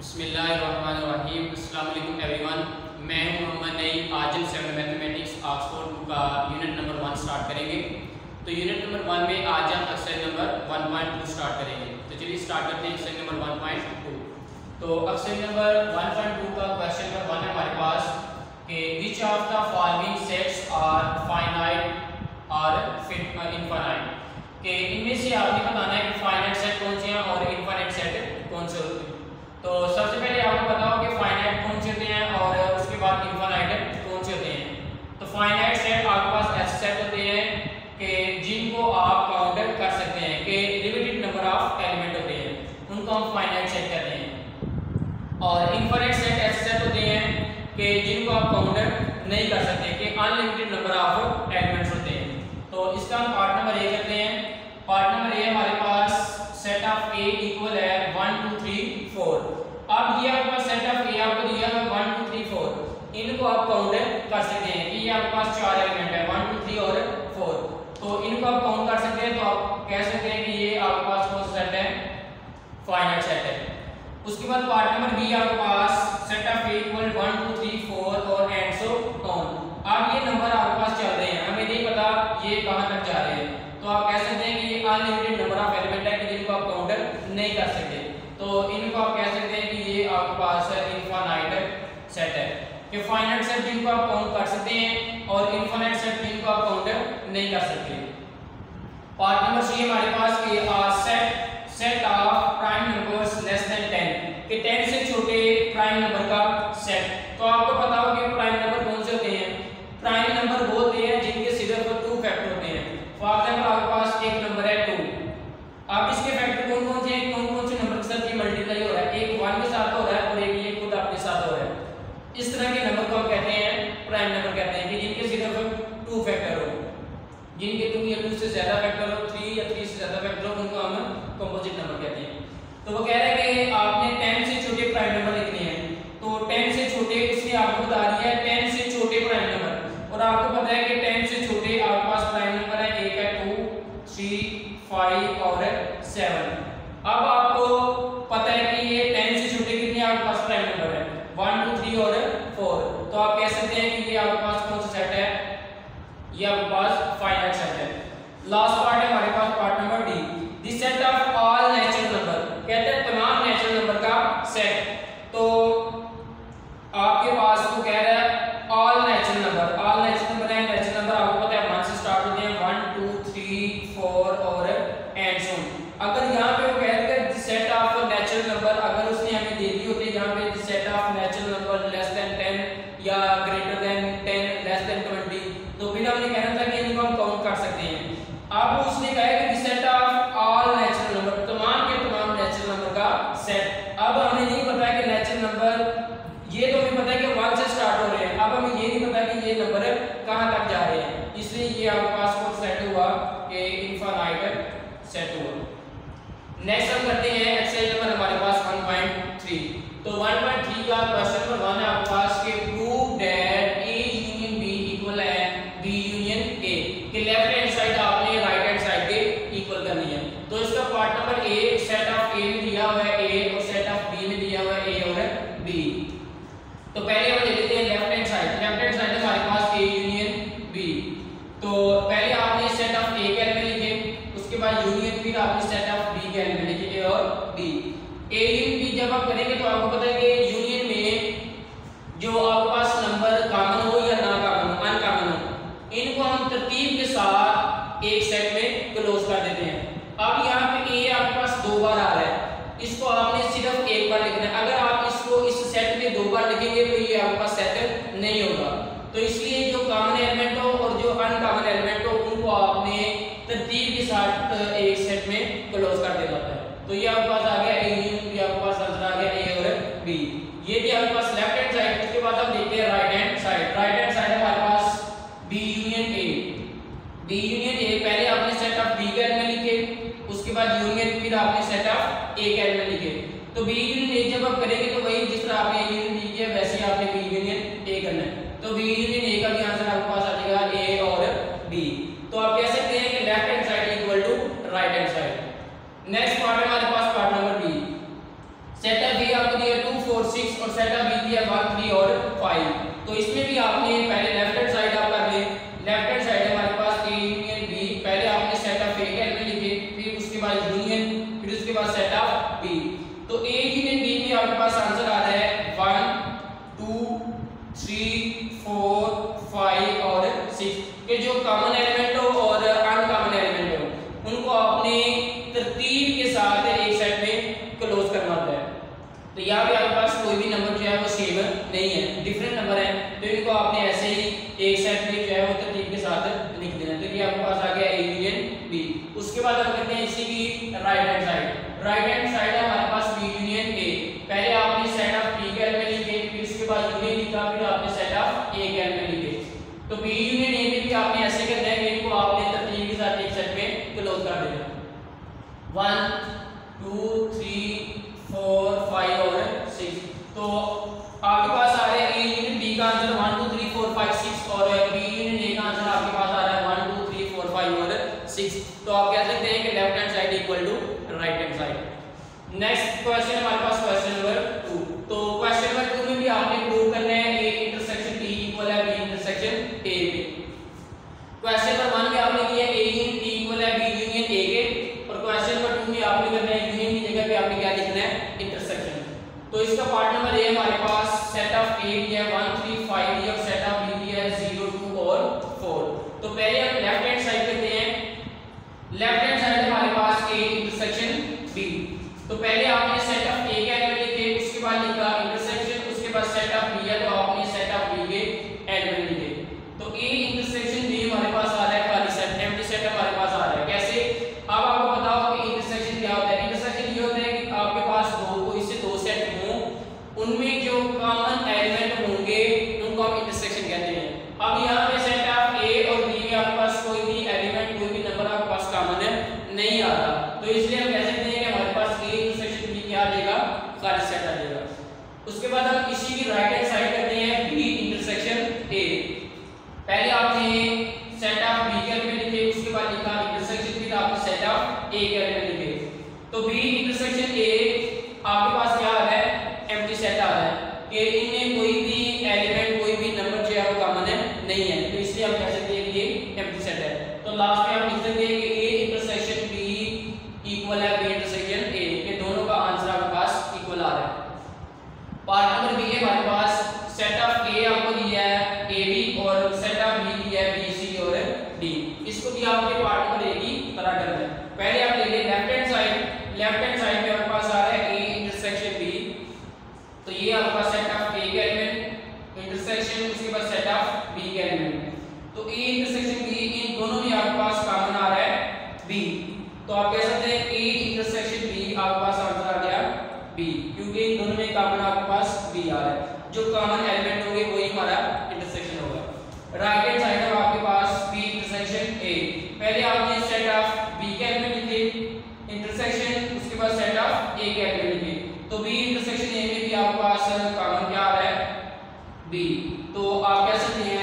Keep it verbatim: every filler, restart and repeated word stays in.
बिस्मिल्लाहिर्रहमानिर्रहीम। अस्सलाम वालेकुम एवरीवन। मैं हूं मोहम्मद नईम। आज हम सेवन मैथमेटिक्स ऑक्सफोर्ड का यूनिट नंबर वन स्टार्ट करेंगे। तो यूनिट नंबर वन में आज हम exercise number one point two start करेंगे। तो चलिए स्टार्ट करते हैं exercise number one point two. तो exercise number one point two का क्वेश्चन नंबर वन है हमारे पास कि which of the following sets are finite और इनफाइनाइट, कि इनमें से आपने बताना है कि फाइनाइट सेट कौन से हैं और इनफाइनाइट सेट कौन से होते हैं। तो सबसे पहले आपको पता हो कि फाइनाइट कौन से होते हैं और उसके बाद इनफाइनाइट कौन से होते हैं। तो फाइनाइट सेट आपके पास ऐसे सेट होते हैं कि जिनको आप काउंट कर सकते हैं, कि लिमिटेड नंबर ऑफ एलिमेंट होते हैं, उनको हम फाइनाइट सेट कहते हैं। और इनफाइनाइट सेट ऐसे सेट होते हैं कि जिनको आप काउंट नहीं कर सकते, कि अनलिमिटेड नंबर ऑफ एलिमेंट्स होते हैं। तो इसका हम पार्ट नंबर ए करते हैं। पार्ट नंबर ए हमारे पास सेट ऑफ ए इक्वल है वन टू थ्री फोर। अब ये आपका सेट ऑफ ए आपको दिया है वन टू थ्री फोर, इनको आप काउंट कर सकते हैं कि ये आपके पास चार एलिमेंट है वन टू थ्री और फोर। तो इनको आप काउंट कर सकते हैं। तो आप कह सकते हैं कि ये आपके पास कौन सा सेट है, फाइनाइट सेट है। उसके बाद पार्ट नंबर बी आपके पास set of A equal one two three four और एंड सो ऑन। अब ये नंबर आपके पास चल रहे हैं, हमें नहीं पता ये कहां तक जा रहे हैं। तो आप कह सकते हैं कि ये अनलिमिटेड नंबर ऑफ एलिमेंट है कि जिनको आप काउंट नहीं कर सकते। तो इनको आप कह सकते हैं कि ये आपके पास इनफाइनाइट सेट है, कि फाइनाइट सेट जिनको आप काउंट कर सकते हैं और इनफाइनाइट सेट जिनको आप काउंट नहीं कर सकते। पार्ट नंबर सी हमारे पास कि set set of prime numbers less than ten, कि टेन से छोटे प्राइम नंबर का सेट। तो आपको पता हो कि प्राइम नंबर कौन से होते हैं। प्राइम नंबर वो होते हैं जिनके सिर्फ टू फैक्टर होते हैं। फॉर एग्जांपल आपके पास एक नंबर है टू, अब इसके फैक्टर कौन कौन से हैं, कौन कौन से नंबर के साथ ये मल्टीप्लाई हो रहा है, एक वन के साथ हो रहा है और एक ये खुद अपने साथ हो रहा है। इस तरह के नंबर को हम कहते हैं प्राइम नंबर कहते हैं, कि जिनके सिर्फ टू फैक्टर हो, जिनके टू या टू से ज्यादा फैक्टर हो, थ्री या थ्री से ज्यादा फैक्टर हो, उनको हम कंपोजिट नंबर कहते हैं। तो वो कह रहे हैं कि आपने टेन से छोटे प्राइम नंबर लिखने हैं। तो टेन से छोटे इसलिए आपको बता रही है टेन से छोटे प्राइम नंबर, और आपको पता है कि टेन से छोटे आपके पास प्राइम नंबर है, एक है टू, थ्री, फाइव और सेवन। अब आपको पता है कि ये टेन से छोटे कितने आपके पास प्राइम नंबर है, वन टू थ्री और फोर। तो आप कह सकते हैं कि ये आपके पास कौन सा सेट है, ये आपके पास फाइनाइट सेट है। लास्ट पार्ट है हमारे पास part number D, the set of all natural number, कहते हैं तमाम नेचुरल नंबर का सेट। तो आपके पास वो कह रहा है all natural number, all natural number है, नेचुरल नंबर आपको पता है वन से स्टार्ट होते हैं, वन टू थ्री फोर और एंड सो ऑन। अगर यहाँ पे वो कह रहा है the set of natural number, अगर उसने हमें दे दी होती यहाँ पे the set of natural number less than ten या greater than ten less than twenty, तो फिर हमने कहना था कि इनको हम काउंट कर सकते हैं। अब उसने कहा है कि the set of all natural number, तमाम के तमाम नेचुरल नंबर का सेट। अब हमें नहीं पता कि नेचुरल नंबर, ये तो हमें पता है कि वन से स्टार्ट हो रहे हैं, अब हमें ये नहीं पता कि ये नंबर कहां तक जा रहे हैं, इसलिए ये आपके पास कौन सेट हुआ कि इनफाइनाइट सेट हुआ। नेक्स्ट हम करते हैं एक्सरसाइज नंबर हमारे पास वन पॉइंट थ्री। तो वन पॉइंट थ्री का क्वेश्चन नंबर वन है आपके पास कि prove that A union B equal है बी यूनियन ए, कि लेफ्ट हैंड साइड आपने राइट हैंड साइड के इक्वल करनी है। तो इसका part number A, set of A में दिया हुआ है ए और सेट ऑफ बी में दिया हुआ है ए और बी। तो पहले हम ले लेते हैं left hand side. Left hand side है हमारे पास ए यूनियन बी। तो पहले आपने सेट ऑफ ए के एलिमेंट लिखे, उसके बाद यूनियन, फिर आपने सेट ऑफ बी के एलिमेंट लिखे ए और बी। ए यूनियन बी जब आप करेंगे तो आपको पता है कि यूनियन में जो आपके पास नंबर कॉमन हो या ना कॉमन हो, अनकॉमन हो, इनको हम तरतीब के साथ एक सेट में क्लोज कर देते हैं। अब यहाँ पे ए आपके पास दो बार आ रहा है, इसको आपने सिर्फ एक बार लिखना है। अगर आप इसको इस सेट में दो बार लिखेंगे तो ये आपके पास सेट नहीं होगा। तो इसलिए जो कॉमन एलिमेंट हो और जो अनकॉमन एलिमेंट हो उनको आपने तरतीब के साथ एक सेट में क्लोज कर देना होता है। तो ये आपके पास आ गया ए यूनियन बी, आपके पास आंसर आ गया ए और बी। ये भी आपके पास लेफ्ट हैंड साइड। उसके बाद हम देखते हैं right hand side. Right hand side हमारे पास B union A. B union A, पहले आपने सेट ऑफ बी के एलिमेंट लिखे, उसके बाद यूनियन, फिर आपने सेट ऑफ ए के एलिमेंट लिखे। तो बी यूनियन ए जब आप करेंगे तो वही जिस तरह आपने ए यूनियन बी किया वैसे ही आपने बी यूनियन ए करना है। तो बी यूनियन ए का भी आंसर आपके पास आ जाएगा ए और बी। तो आप कह सकते हैं कि left hand side equal to right hand side. Next part है हमारे पास part number B. Set of B आपको दिया टू सिक्स और सेट ऑफ बी दिया वन थ्री और फाइव। तो इसमें भी आपने पहले लेफ्ट हैंड साइड आप कर ले, लेफ्ट हैंड साइड हमारे पास ए यूनियन बी, पहले आपने सेट ऑफ ए के एलिमेंट लिखे, फिर उसके बाद यूनियन, फिर उसके बाद सेट ऑफ बी। तो ए यूनियन बी में आपके पास आंसर आ रहा है one two three four five और सिक्स के जो कॉमन एलिमेंट हो और अनकॉमन एलिमेंट हो उनको आपने तरतीब के साथ एक सेट में क्लोज करना होता है। तो यहाँ पे आपके पास कोई भी नंबर जो है वो सेम नहीं है, डिफरेंट नंबर है, तो इनको आपने ऐसे ही एक सेट में जो है वो तरतीब के साथ लिख देना। तो ये आपके पास आ गया ए यूनियन बी। उसके बाद हम करते हैं इसी की right hand side. Right hand side है हमारे पास बी यूनियन ए, पहले आपने सेट ऑफ बी के एलिमेंट लिखे, फिर उसके बाद यूनियन लिखा, फिर आपने सेट ऑफ ए के एलिमेंट लिखे। तो बी यूनियन ए में भी आपने ऐसे करना है कि इनको आपने तरतीब के साथ एक सेट में क्लोज कर देना। One two three four five और सिक्स। तो आपके पास आ रहा है ए यूनियन बी का answer one two three four five six और बी यूनियन ए का आंसर आपके पास आ रहा है one two three four five और सिक्स। तो आप कह सकते हैं कि left hand side equal to right hand side. Next question हमारे पास क्वेश्चन नंबर टू। तो क्वेश्चन नंबर टू में भी आपने प्रूव करना है ए इंटरसेक्शन बी इक्वल है बी इंटरसेक्शन ए के। क्वेश्चन नंबर वन में आपने किया ए यूनियन बी इक्वल है बी यूनियन ए के, और क्वेश्चन नंबर टू में आपने करना है यूनियन की जगह पे आपने क्या लिखना है इंटरसेक्शन। तो इसका पार्ट नंबर ए हमारे पास सेट ऑफ ए दिया है वन थ्री फाइव दिया और सेट ऑफ बी दिया है जीरो टू और फोर। तो पहले हम लेफ्ट हैंड साइड करते हैं। लेफ्ट हैंड साइड हमारे पास ए इंटरसेक्शन बी। तो पहले आपने सेट ऑफ ए के एलिमेंट लिखे, उसके बाद लिखा इंटरसेक्शन, उसके बाद सेट ऑफ बी है तो आपने सेट ऑफ बी के एलिमेंट लिखे। तो ए इंटरसेक्शन बी हमारे पास आ रहा है खाली सेट, एम्प्टी सेट हमारे पास आ रहा है। कैसे? अब आपको बताओ कि इंटरसेक्शन क्या होता है। इंटरसेक्शन ये होता है कि आपके पास दो कोई से दो सेट हों, उनमें जो कॉमन एलिमेंट होंगे उनको हम इंटरसेक्शन कहते हैं। अब यहाँ पे सेट ऑफ ए और बी में आपके पास कोई भी एलिमेंट कोई भी नंबर आपके पास कॉमन नहीं आ रहा, तो इसलिए हम कह सकते हैं कि हमारे पास ए इंटरसेक्शन बी क्या आ जाएगा, खाली सेट आ जाएगा। उसके बाद हम इसी की राइट हैंड साइड करते हैं बी इंटरसेक्शन ए। पहले आपने सेट ऑफ बी के एलिमेंट लिखे, उसके बाद लिखा इंटरसेक्शन, फिर आपने सेट ऑफ ए के एलिमेंट लिखे। तो बी इंटरसेक्शन ए आपके पास क्या आ रहा है, एम्प्टी सेट आ रहा है कि इनमें कोई भी एलिमेंट कोई भी नंबर जो है वो कॉमन है नहीं है, तो इसलिए हम कह सकते हैं कि ये एम्प्टी सेट है। तो लास्ट में हम लिख सकते हैं कि ए इंटरसेक्शन बी इक्वल है बी इंटरसेक्शन ए, के दोनों का आंसर आपके पास इक्वल आ रहा है। पार्ट नंबर बी है हमारे पास सेट ऑफ ए आपको दिया है ए बी और सेट ऑफ बी दिया है बी सी और डी। इसको भी आपके पार्ट नंबर ए की तरह करना है। पहले आप ले लें left hand side. Left hand side में आपके पास आ रहा है ए इंटरसेक्शन बी, तो ये आपका सेट ऑफ ए के एलिमेंट इंटरसेक्शन, उसके बाद सेट ऑफ बी के एलिमेंट। तो ए इंटरसेक्शन बी इन दोनों में आपके पास कॉमन आ रहा है बी, तो आप कह सकते हैं ए इंटरसेक्शन बी आपके पास आंसर आ गया बी, क्योंकि इन दोनों में कॉमन आपके पास बी आ रहा है। जो कॉमन एलिमेंट होंगे वही हमारा इंटरसेक्शन होगा। राइट हैंड साइड में आपके पास बी इंटरसेक्शन ए। पहले आपने सेट ऑफ बी के एलिमेंट लिखे, इंटरसेक्शन, उसके बाद सेट ऑफ ए के एलिमेंट लिखे। तो बी इंटरसेक्शन ए में भी आपके पास कॉमन क्या आ रहा है बी, तो आप कह सकते हैं